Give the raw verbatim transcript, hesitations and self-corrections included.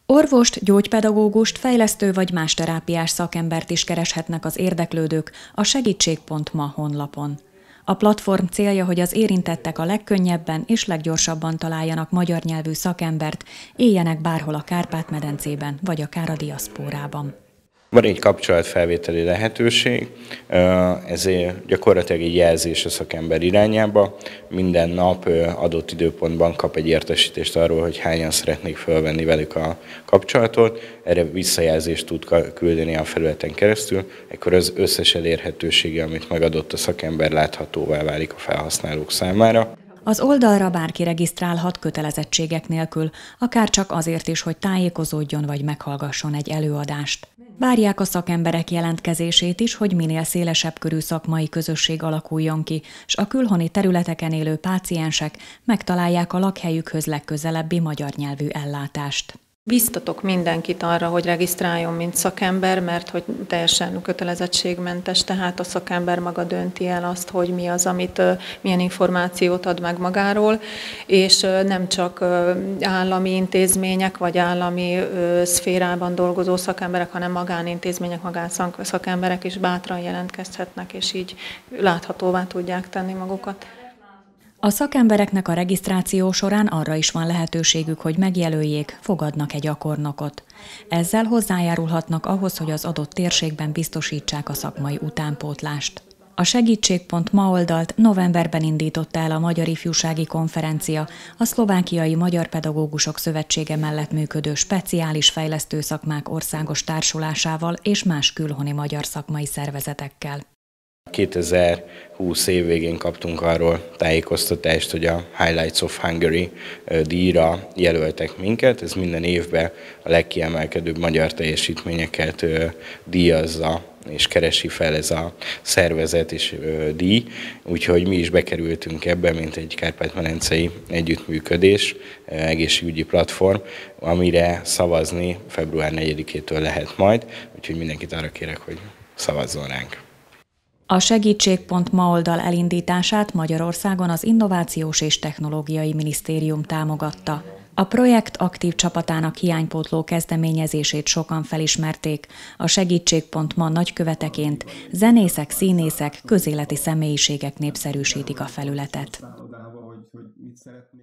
Orvost, gyógypedagógust, fejlesztő vagy más terápiás szakembert is kereshetnek az érdeklődők a segítség pont ma honlapon. A platform célja, hogy az érintettek a legkönnyebben és leggyorsabban találjanak magyar nyelvű szakembert, éljenek bárhol a Kárpát-medencében vagy akár a diaszpórában. Van egy kapcsolatfelvételi lehetőség, ezért gyakorlatilag egy jelzés a szakember irányába. Minden nap adott időpontban kap egy értesítést arról, hogy hányan szeretnék felvenni velük a kapcsolatot. Erre visszajelzést tud küldeni a felületen keresztül, ekkor az összes elérhetősége, amit megadott a szakember, láthatóvá válik a felhasználók számára. Az oldalra bárki regisztrálhat kötelezettségek nélkül, akár csak azért is, hogy tájékozódjon vagy meghallgasson egy előadást. Várják a szakemberek jelentkezését is, hogy minél szélesebb körű szakmai közösség alakuljon ki, s a külhoni területeken élő páciensek megtalálják a lakhelyükhöz legközelebbi magyar nyelvű ellátást. Biztatok mindenkit arra, hogy regisztráljon, mint szakember, mert hogy teljesen kötelezettségmentes, tehát a szakember maga dönti el azt, hogy mi az, amit, milyen információt ad meg magáról, és nem csak állami intézmények vagy állami szférában dolgozó szakemberek, hanem magánintézmények, magánszakemberek is bátran jelentkezhetnek, és így láthatóvá tudják tenni magukat. A szakembereknek a regisztráció során arra is van lehetőségük, hogy megjelöljék, fogadnak egy gyakornokot. Ezzel hozzájárulhatnak ahhoz, hogy az adott térségben biztosítsák a szakmai utánpótlást. A segítség pont ma oldalt novemberben indította el a Magyar Ifjúsági Konferencia, a Szlovákiai Magyar Pedagógusok Szövetsége mellett működő Speciális Fejlesztő Szakmák Országos Társulásával és más külhoni magyar szakmai szervezetekkel. kétezer-húsz év végén kaptunk arról tájékoztatást, hogy a Highlights of Hungary díjra jelöltek minket. Ez minden évben a legkiemelkedőbb magyar teljesítményeket díjazza és keresi fel ez a szervezet és díj. Úgyhogy mi is bekerültünk ebbe, mint egy kárpát-medencei együttműködés, egészségügyi platform, amire szavazni február negyedikétől lehet majd. Úgyhogy mindenkit arra kérek, hogy szavazzon ránk. A segítség pont ma oldal elindítását Magyarországon az Innovációs és Technológiai Minisztérium támogatta. A projekt aktív csapatának hiánypótló kezdeményezését sokan felismerték. A segítség pont ma nagyköveteként zenészek, színészek, közéleti személyiségek népszerűsítik a felületet.